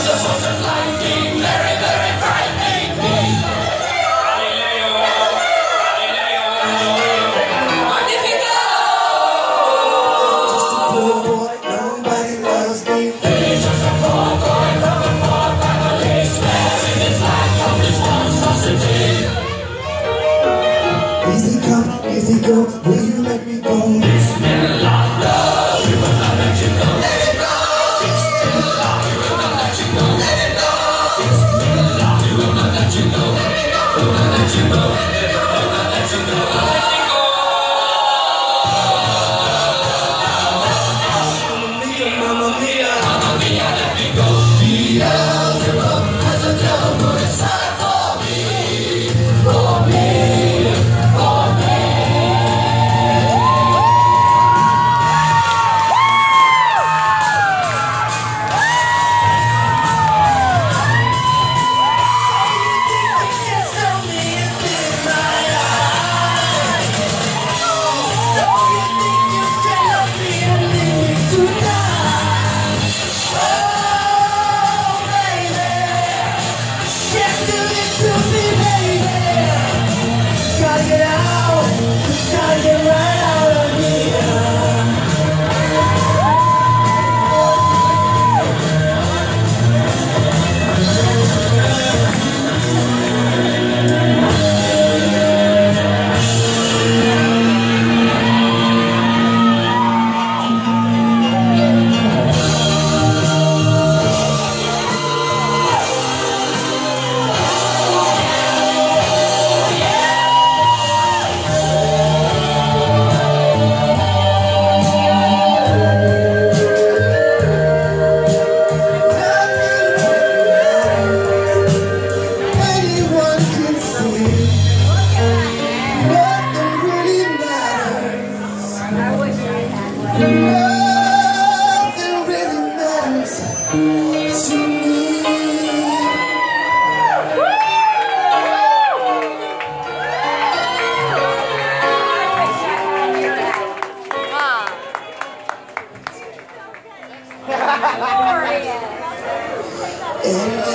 Easy come, easy go, will you let me go? Bismillah, no, we will not let you go. Let it go! Bismillah, we will not let you go. Let it go! Bismillah, we will not let you go. Let it go! We will not let you go. We will not let you go. Let it go! Mamma mia, mamma mia, let me go. Beelzebub has a devil put aside for me, for me, for me. And